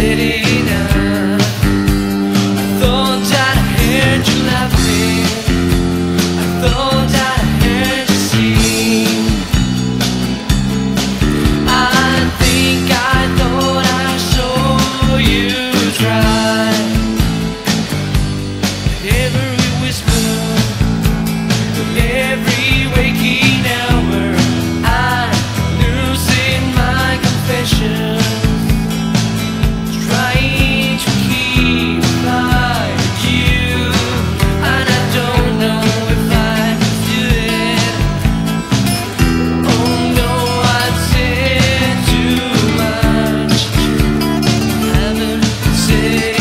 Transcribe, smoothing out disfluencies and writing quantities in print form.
sitting up. I thought that I heard you laughing. I thought that I heard you sing. I think I thought I saw you try. Every whisper, every waking hour, I'm losing my confession. Trying to keep like you, and I don't know if I can do it. Oh no, I've said too much. Haven't said